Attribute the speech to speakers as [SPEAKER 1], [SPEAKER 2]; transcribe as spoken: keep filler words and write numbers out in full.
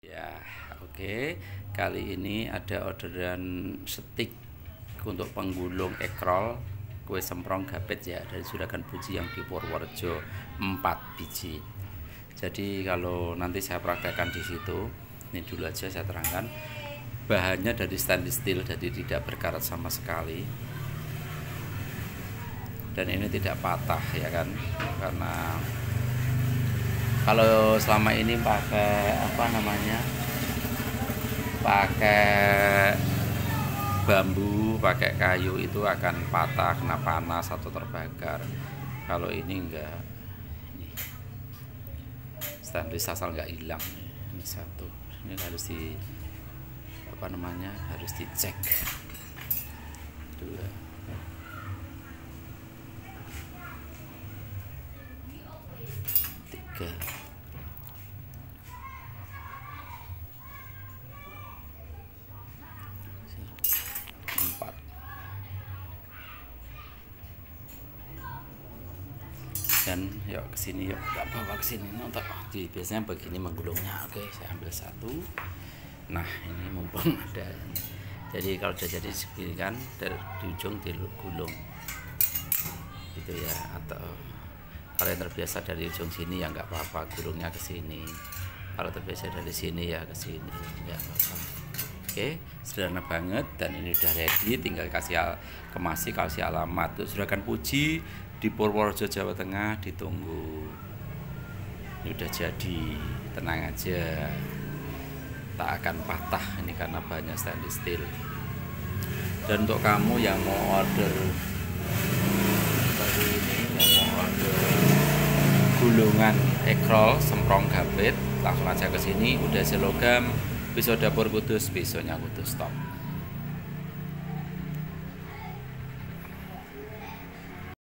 [SPEAKER 1] Ya, oke. Kali ini ada orderan stik untuk penggulung ekrol kue semprong gapet ya dari Juragan Puji yang di Purworejo, empat biji. Jadi kalau nanti saya praktekkan di situ, ini dulu aja saya terangkan. Bahannya dari stainless steel, jadi tidak berkarat sama sekali. Dan ini tidak patah ya kan, karena kalau selama ini pakai apa namanya, pakai bambu, pakai kayu itu akan patah, kena panas atau terbakar. Kalau ini enggak, ini stainless asal nggak hilang. Ini satu, ini harus di apa namanya, harus dicek. Dua, tiga, empat, dan yuk kesini, yuk tak bawa kesini untuk di biasanya begini menggulungnya. Oke, saya ambil satu. Nah, ini mumpung ada, jadi kalau sudah jadi segini kan dari di ujung digulung gitu ya, atau kalau yang terbiasa dari ujung sini ya nggak apa-apa, gulungnya ke sini. Kalau terbiasa dari sini ya ke sini, nggak apa-apa. Oke, sederhana banget, dan ini udah ready, tinggal kasih kemasi, kasih alamat tuh Juragan Puji di Purworejo, Jawa Tengah. Ditunggu. Ini udah jadi, tenang aja, tak akan patah ini karena bahannya stainless steel. Dan untuk kamu yang mau order seperti ini, yang mau order gulungan ekrol semprong gapet, langsung aja ke sini. Udah selogam Pisau Dapur Kudus, pisaunya Kudus, stop.